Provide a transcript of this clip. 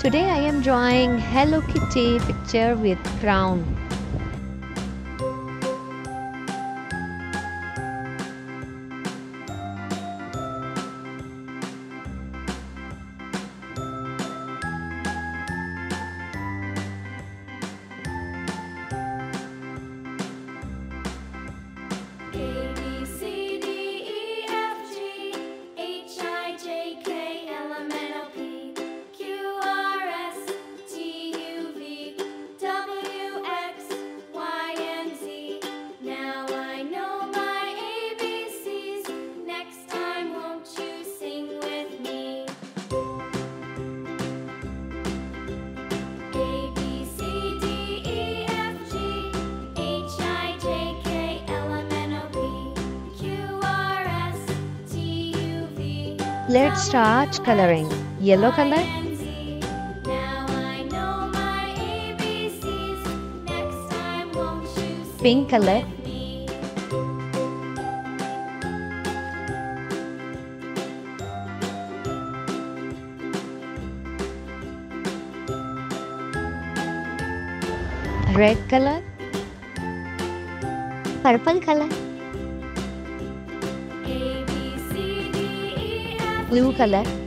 Today I am drawing Hello Kitty picture with crown. A B C D E F G H I J K L M N O P Q R S T U V W X Y and Z. Now I know my ABCs. Next time, won't you sing with me? A B C D E F G H I J K L M N O P Q R S T U V. Let's start coloring. Yellow color, Now I know my ABCs. Next time, won't you sing pink color, with me? red color, purple color, A B C D E F blue color,